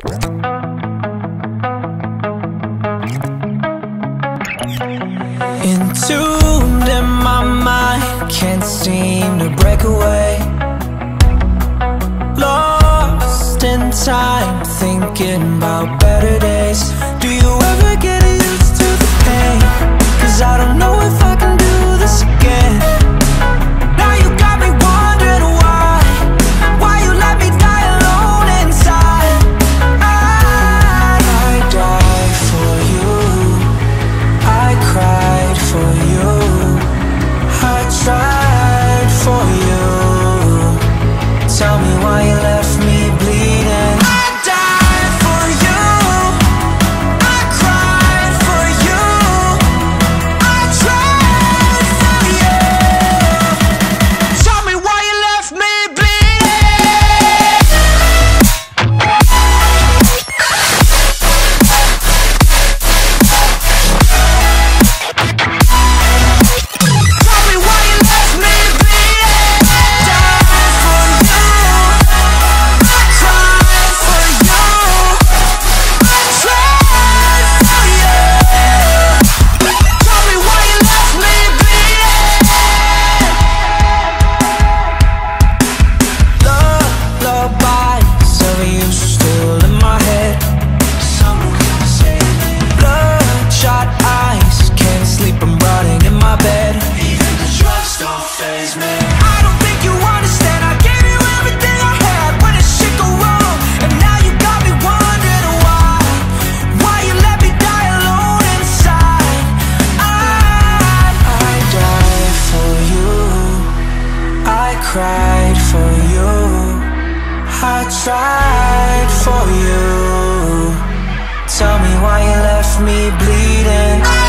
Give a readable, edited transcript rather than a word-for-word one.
Entombed in my mind, can't seem to break away. Lost in time, thinking about better days. Do you ever get used to the pain? 'Cause I don't know if I can do this again. Now you got me wondering why you let me die alone inside. I died for you, I cried for you, I tried for you. Tell me why you left me bleeding. I died for you, I cried for you, I tried for you. Tell me why you left me bleeding. Tell me why you left me bleeding. Died for you, I cried for you, I tried for you. Tell me why you left me bleeding. Lullabies of you still in my head. Bloodshot eyes, can't sleep, I'm rotting in my bed. Even the drugs don't faze me. I don't think you understand, I gave you everything I had. When did shit go wrong? And now you got me wondering why you let me die alone inside. I died for you, I cried for you, I tried for you. Tell me why you left me bleeding.